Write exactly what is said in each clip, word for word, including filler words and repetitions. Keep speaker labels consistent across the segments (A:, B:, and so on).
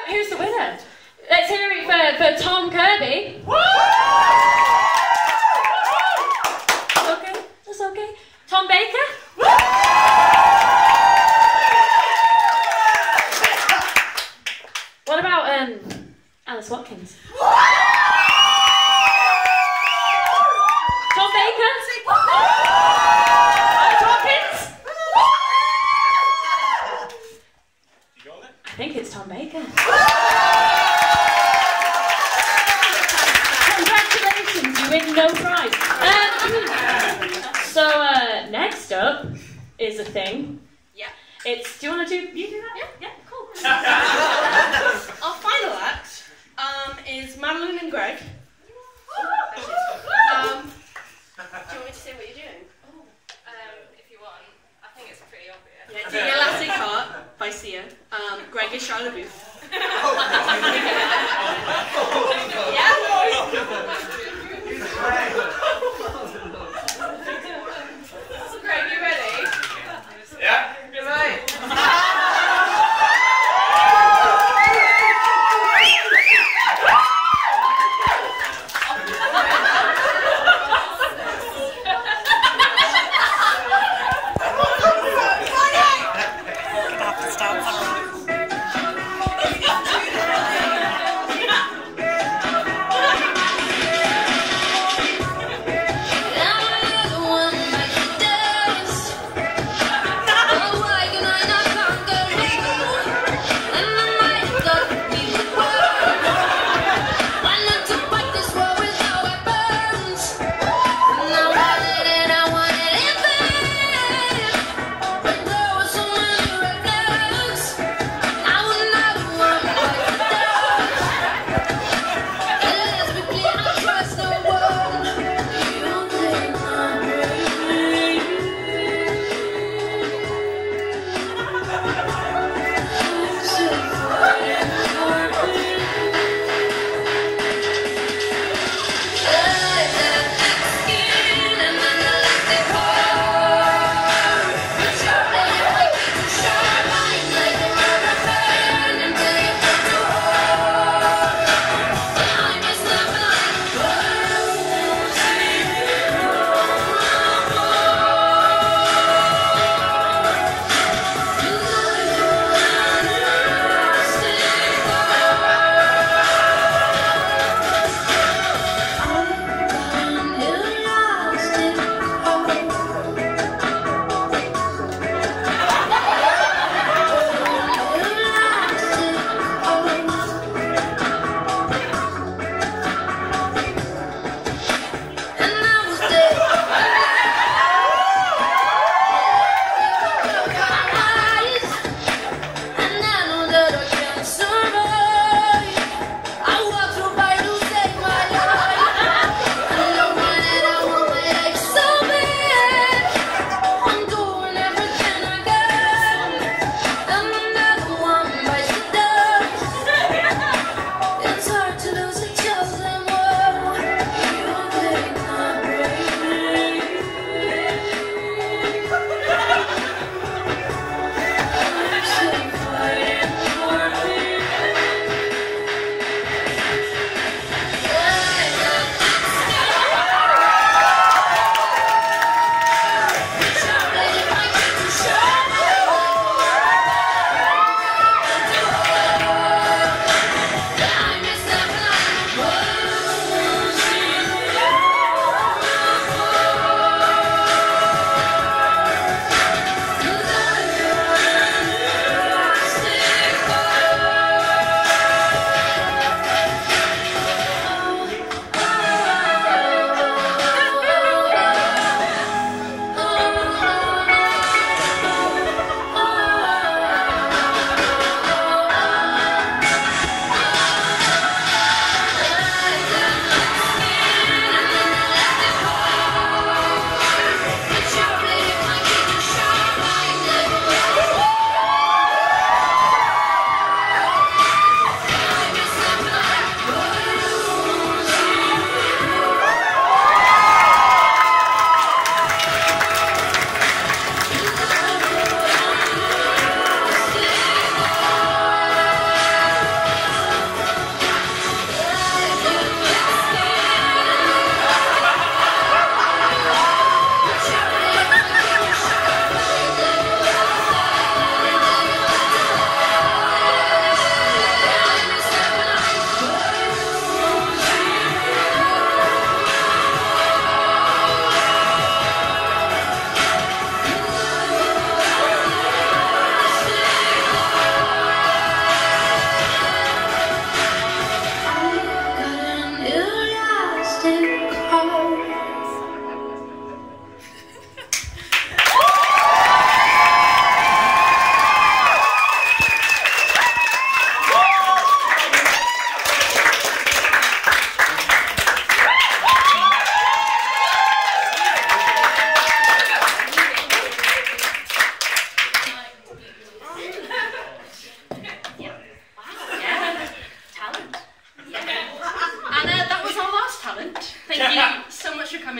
A: who's the winner? Let's hear it for, for Tom Kirby. That's okay, that's okay. Tom Baker. What about um, Alice Watkins? Tom Baker? Alice Watkins?
B: You got it?
A: I think it's Tom Baker. Congratulations, you win no prize. Um, so uh, next up is a thing.
C: Yeah.
A: It's. Do you want to do? You do that? Yeah. Yeah. Cool.
C: Our final act um, is Madeline and Greg. Um, do you want me to say what you're doing?
D: Um, if you want, I think it's pretty obvious.
C: Yeah, do Elastic Heart by Sia. Um, Greg is Charlotte Booth. Yeah? So Greg, you ready?
B: Yeah.
C: Right.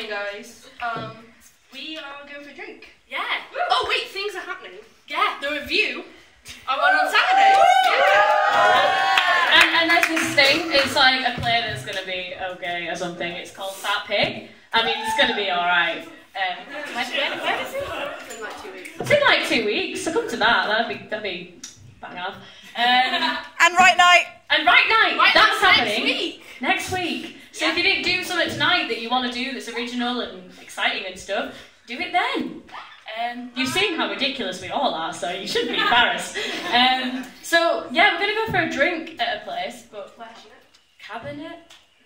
C: happening, guys. Um, we are going for a drink.
D: Yeah.
C: Oh wait, things are happening.
D: Yeah.
C: The review are on on Saturday.
A: And, and there's this thing, it's like a play that's going to be okay or something. It's called Fat Pig. I mean, it's going to be alright. Um, when, when, when is it?
C: In like two weeks.
A: It's in like two weeks, so come to that. That'd be, that'd be bang on. Um,
E: And right night.
A: and right night,
C: Right,
A: that's
C: next
A: happening.
C: week.
A: Next week. So if you didn't do something tonight that you want to do that's original and exciting and stuff, do it then. Um, you've seen how ridiculous we all are, so you shouldn't be embarrassed. Um, so, yeah, we're going to go for a drink at a place, but where? Cabinet?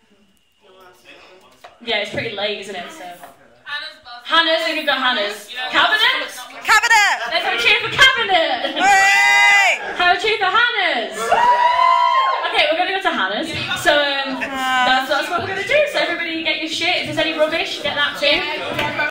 A: Yeah, it's pretty late, isn't it? So Hannah's, we could go Hannah's. Cabinet?
E: Cabinet.
A: Let's have a cheer for Cabinet!
E: Hooray!
A: Have a cheer for Hannah's! Okay, we're going to go to Hannah's. So, um, that's, that's what we're going to do. So everybody get your shit. If there's any rubbish, get that too.